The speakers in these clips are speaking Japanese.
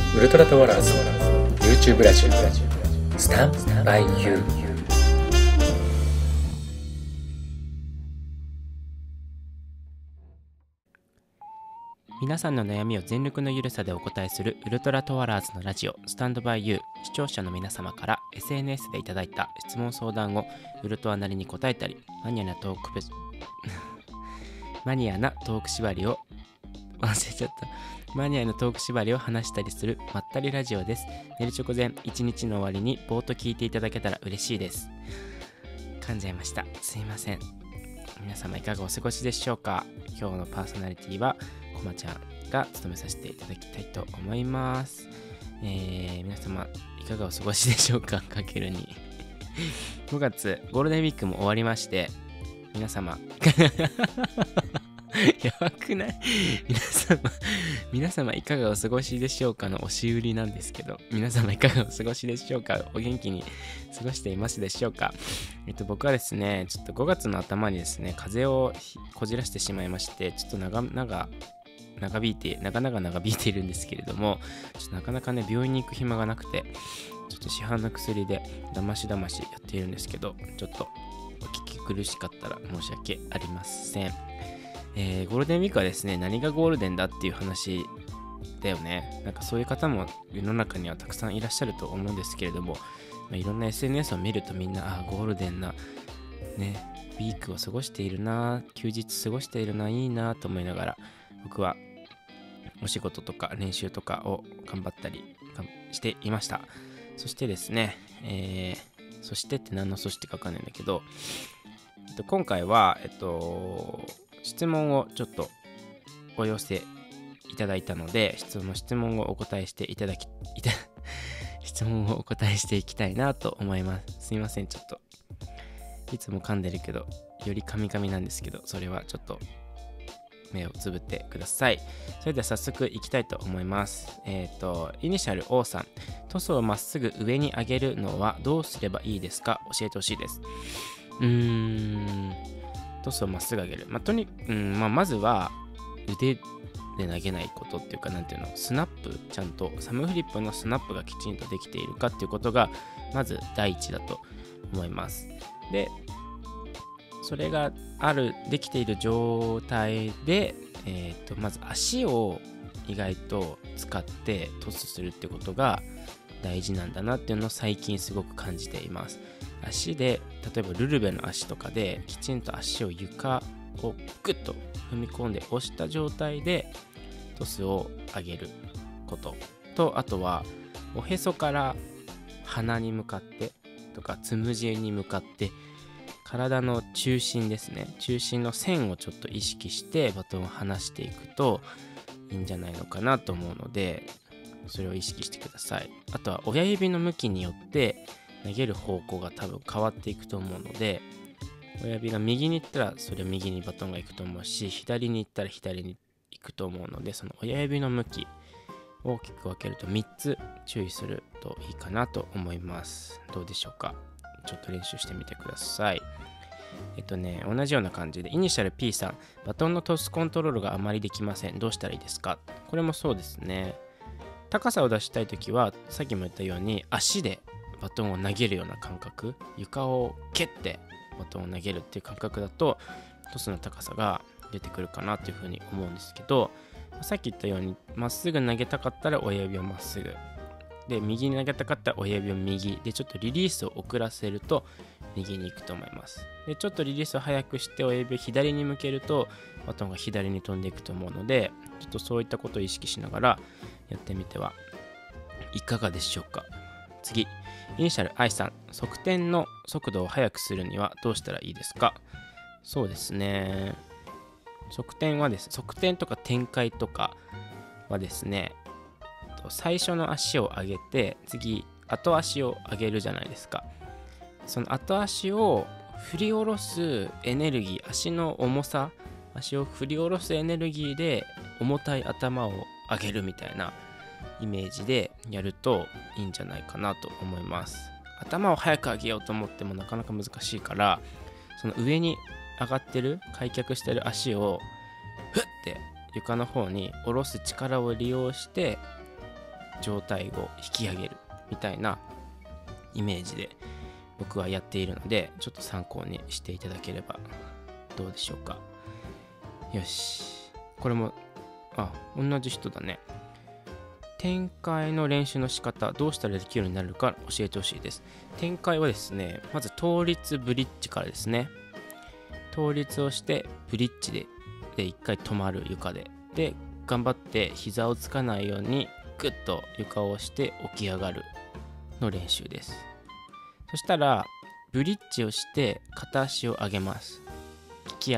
ウルトラトワラーズ YouTube ラジオスタンバイユー。 皆さんの悩みを全力のゆるさでお答えするウルトラトワラーズのラジオスタンドバイユー。視聴者の皆様から SNS でいただいた質問相談をウルトワなりに答えたり、マニアなトーク縛りを話したりするまったりラジオです。寝る直前一日の終わりにぼーっと聞いていただけたら嬉しいです。噛んじゃいました、すいません。皆様いかがお過ごしでしょうか。今日のパーソナリティはこまちゃんが務めさせていただきたいと思います。皆様いかがお過ごしでしょうか。かけるに5月ゴールデンウィークも終わりまして、皆様やばくない？皆様いかがお過ごしでしょうかの押し売りなんですけど、皆様いかがお過ごしでしょうか。お元気に過ごしていますでしょうか。僕はですね、ちょっと5月の頭にですね、風邪をこじらしてしまいまして、ちょっと長引いているんですけれども、ちょっとなかなかね、病院に行く暇がなくて、ちょっと市販の薬でだましやっているんですけど、ちょっとお聞き苦しかったら申し訳ありません。ゴールデンウィークはですね、何がゴールデンだっていう話だよね。なんかそういう方も世の中にはたくさんいらっしゃると思うんですけれども、いろんな SNS を見るとみんなゴールデンなねウィークを過ごしているな、休日過ごしているな、いいなと思いながら、僕はお仕事とか練習とかを頑張ったりしていました。そしてですね、そしてって何のそしてかわかんないんだけど、今回は質問をちょっとお寄せいただいたので、質問をお答えしていきたいなと思います。すいません、ちょっといつも噛んでるけど、より噛みなんですけど、それはちょっと目をつぶってください。それでは早速いきたいと思います。イニシャル O さん、トスをまっすぐ上に上げるのはどうすればいいですか？教えてほしいです。トスをまっすぐ上げる。まずは腕で投げないことっていうか、スナップ、ちゃんとサムフリップのスナップがきちんとできているかっていうことがまず第一だと思います。で、それができている状態で、まず足を意外と使ってトスするってことが大事なんだなっていうのを最近すごく感じています。足で、例えばルルベの足とかできちんと足を床をグッと踏み込んで押した状態でトスを上げることと、あとはおへそから鼻に向かってとかつむじに向かって体の中心ですね、中心の線をちょっと意識してバトンを離していくといいんじゃないのかなと思うので、それを意識してください。あとは親指の向きによって投げる方向が多分変わっていくと思うので、親指が右に行ったらそれ右にバトンが行くと思うし、左に行ったら左に行くと思うので、その親指の向きを大きく分けると3つ注意するといいかなと思います。どうでしょうか。ちょっと練習してみてください。同じような感じで、イニシャル P さん、バトンのトスコントロールがあまりできません。どうしたらいいですか？これもそうですね。高さを出したいときは、さっきも言ったように足でバトンを投げるような感覚、床を蹴ってバトンを投げるっていう感覚だとトスの高さが出てくるかなというふうに思うんですけど、さっき言ったようにまっすぐ投げたかったら親指をまっすぐで、右に投げたかったら親指を右で、ちょっとリリースを遅らせると右に行くと思います。で、ちょっとリリースを早くして親指を左に向けるとバトンが左に飛んでいくと思うので、ちょっとそういったことを意識しながらやってみてはいかがでしょうか。次、イニシャル I さん、側転の速度を速くするにはどうしたらいいですか？そうですね、側転とか展開とかはですね、最初の足を上げて次後足を上げるじゃないですか。その後足を振り下ろすエネルギー、足の重さ、足を振り下ろすエネルギーで重たい頭を上げるみたいなイメージでやるといいんじゃないかなと思います。頭を早く上げようと思ってもなかなか難しいから、その上に上がってる開脚してる足をふって床の方に下ろす力を利用して状態を引き上げるみたいなイメージで僕はやっているので、ちょっと参考にしていただければどうでしょうか。よし、これも同じ人だね。展開の練習の仕方、どうしたらできるようになるか教えてほしいです。展開はですね、まず倒立ブリッジからですね。倒立をしてブリッジで一回止まる、床で頑張って膝をつかないようにグッと床を押して起き上がるの練習です。そしたらブリッジをして片足を上げます。利き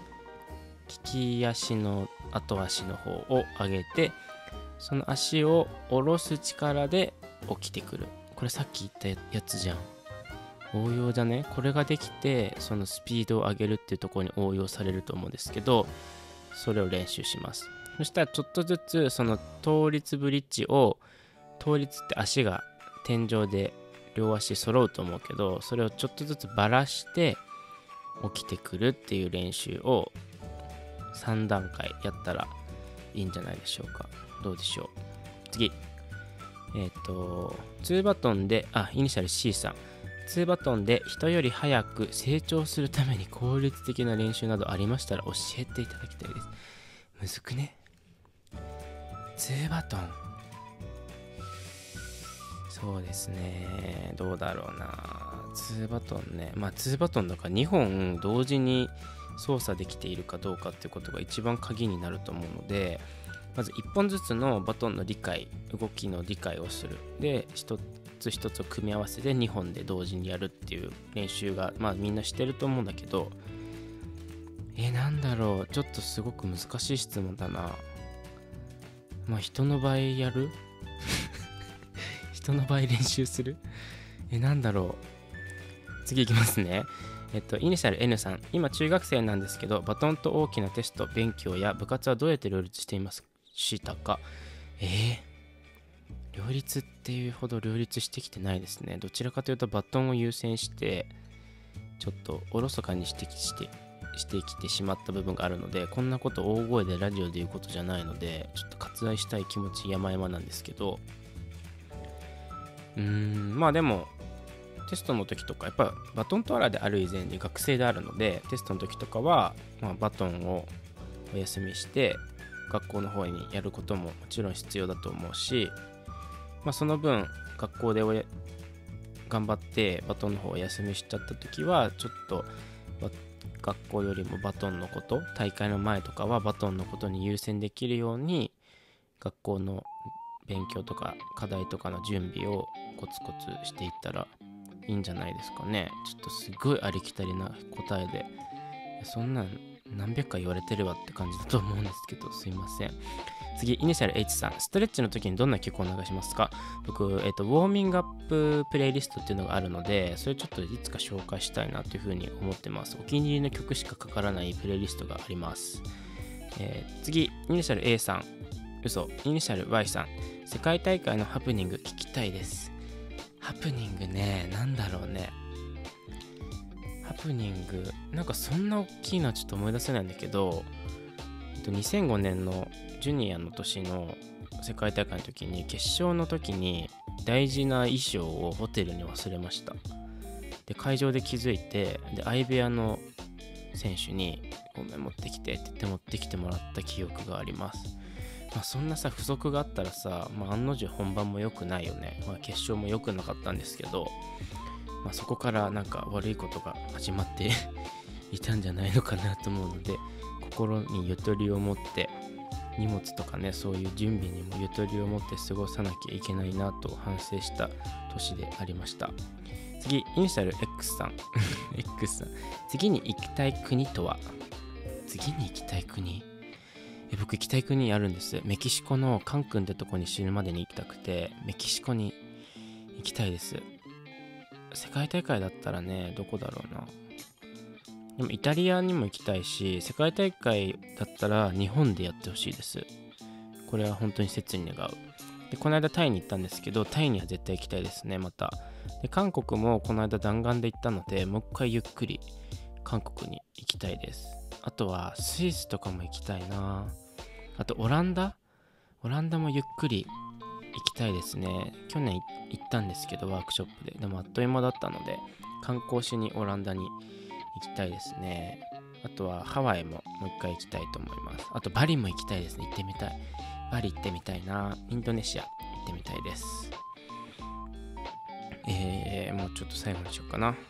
足の後足の方を上げて、その足を下ろす力で起きてくる。これさっき言ったやつじゃん。応用だね。これができて、そのスピードを上げるっていうところに応用されると思うんですけど、それを練習します。そしたらちょっとずつその倒立ブリッジを、倒立って足が天井で両足揃うと思うけど、それをちょっとずつばらして起きてくるっていう練習を3段階やったらいいんじゃないでしょうか。どうでしょう。次、2バトンで、イニシャル C さん、2バトンで人より早く成長するために効率的な練習などありましたら教えていただきたいです。むずくね。2バトン、そうですね、どうだろうな。2バトンね、2バトンだから2本同時に操作できているかどうかっていうことが一番鍵になると思うので、まず1本ずつのバトンの理解、動きの理解をする。で、一つ一つを組み合わせて2本で同時にやるっていう練習がみんなしてると思うんだけど、なんだろう、ちょっとすごく難しい質問だな。人の場合やる人の場合練習する？なんだろう。次いきますね。イニシャル N さん、今中学生なんですけど、バトンと大きなテスト、勉強や部活はどうやって両立していましたか？両立っていうほど両立してきてないですね。どちらかというとバトンを優先して、ちょっとおろそかにしてきてしまった部分があるので、こんなこと大声でラジオで言うことじゃないので、ちょっと割愛したい気持ち山々なんですけど、でもテストの時とか、やっぱバトントワラである以前に学生であるので、テストの時とかは、バトンをお休みして学校の方にやることももちろん必要だと思うし、その分学校で頑張ってバトンの方をお休みしちゃった時は、ちょっと学校よりもバトンのこと、大会の前とかはバトンのことに優先できるように、学校の勉強とか課題とかの準備をコツコツしていったらいいんじゃないですかね。ちょっとすごいありきたりな答えで、そんなん何百回言われてればって感じだと思うんですけど、すいません。次、イニシャル H さん、ストレッチの時にどんな曲を流しますか？僕、ウォーミングアッププレイリストっていうのがあるので、それちょっといつか紹介したいなというふうに思ってます。お気に入りの曲しかかからないプレイリストがあります。次、イニシャル A さん、イニシャル Y さん、世界大会のハプニング聞きたいです。ハプニングね、なんだろうね。ハプニング、なんかそんな大きいのはちょっと思い出せないんだけど、2005年のジュニアの年の世界大会の時に、決勝の時に大事な衣装をホテルに忘れました。で、会場で気づいて、で、相部屋の選手にごめん持ってきてって言って持ってきてもらった記憶があります。そんなさ、不足があったらさ、案の定本番も良くないよね。決勝も良くなかったんですけど、そこからなんか悪いことが始まっていたんじゃないのかなと思うので、心にゆとりを持って、荷物とかね、そういう準備にもゆとりを持って過ごさなきゃいけないなと反省した年でありました。次、イニシャル X さんX さん、次に行きたい国とは？次に行きたい国、僕行きたい国あるんです。メキシコのカンクンってとこに死ぬまでに行きたくて、メキシコに行きたいです。世界大会だったらね、どこだろうな。でもイタリアにも行きたいし、世界大会だったら日本でやってほしいです。これは本当に切に願う。で、この間タイに行ったんですけど、タイには絶対行きたいですね、また。で、韓国もこの間弾丸で行ったので、もう一回ゆっくり韓国に行きたいです。あとはスイスとかも行きたいな。あとオランダもゆっくりきたいですね。去年行ったんですけど、ワークショップで。でもあっという間だったので、観光しにオランダに行きたいですね。あとはハワイももう一回行きたいと思います。あとバリも行きたいですね。行ってみたい。バリ行ってみたいな。インドネシア行ってみたいです。もうちょっと最後にしようかな。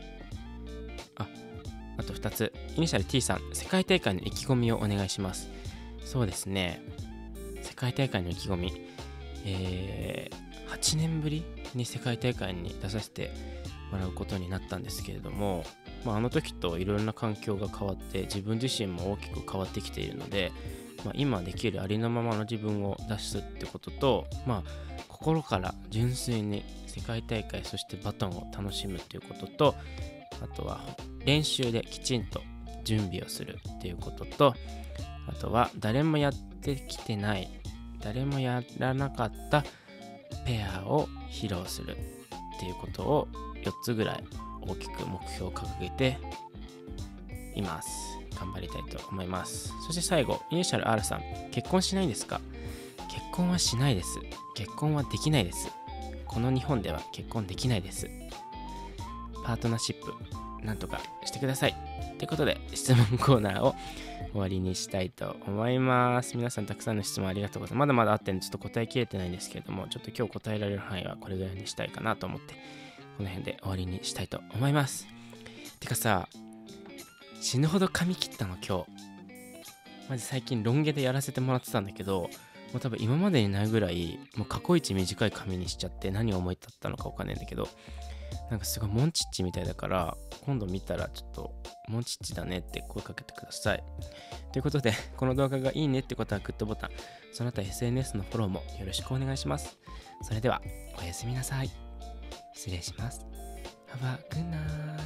あと2つ。イニシャル T さん、世界大会の意気込みをお願いします。そうですね。世界大会の意気込み。8年ぶりに世界大会に出させてもらうことになったんですけれども、あの時といろんな環境が変わって自分自身も大きく変わってきているので、今できるありのままの自分を出すってことと、心から純粋に世界大会そしてバトンを楽しむっていうことと、あとは練習できちんと準備をするっていうことと、あとは誰もやってきてない誰もやらなかったペアを披露するっていうことを4つぐらい大きく目標を掲げています。頑張りたいと思います。そして最後、イニシャル R さん、結婚しないんですか？結婚はしないです。結婚はできないです。この日本では結婚できないです。パートナーシップなんとかしてください。ということで質問コーナーを終わりにしたいと思います。皆さんたくさんの質問ありがとうございます。まだまだあってんでちょっと答えきれてないんですけれども、ちょっと今日答えられる範囲はこれぐらいにしたいかなと思ってこの辺で終わりにしたいと思います。てかさ、死ぬほど髪切ったの今日。マジ最近ロン毛でやらせてもらってたんだけど、もう多分今までにないぐらいもう過去一短い髪にしちゃって、何を思い立ったのかわかんないんだけど、なんかすごいモンチッチみたいだから、今度見たらちょっとモンチッチだねって声かけてください。ということで、この動画がいいねってことはグッドボタン、その他 SNS のフォローもよろしくお願いします。それではおやすみなさい。失礼します。Have a good night.